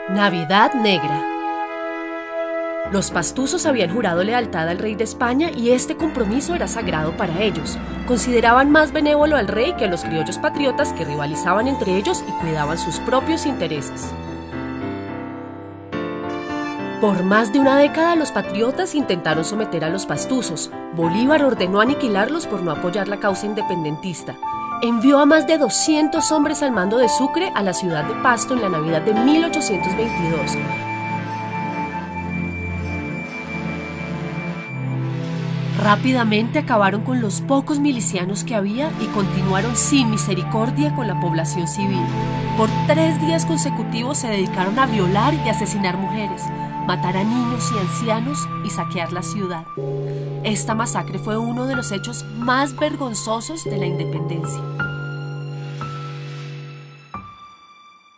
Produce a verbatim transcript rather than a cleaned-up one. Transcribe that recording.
Navidad Negra. Los pastusos habían jurado lealtad al rey de España y este compromiso era sagrado para ellos. Consideraban más benévolo al rey que a los criollos patriotas que rivalizaban entre ellos y cuidaban sus propios intereses. Por más de una década los patriotas intentaron someter a los pastusos. Bolívar ordenó aniquilarlos por no apoyar la causa independentista. Envió a más de doscientos hombres al mando de Sucre a la ciudad de Pasto en la Navidad de mil ochocientos veintidós. Rápidamente acabaron con los pocos milicianos que había y continuaron sin misericordia con la población civil. Por tres días consecutivos se dedicaron a violar y asesinar mujeres, matar a niños y ancianos y saquear la ciudad. Esta masacre fue uno de los hechos más vergonzosos de la independencia.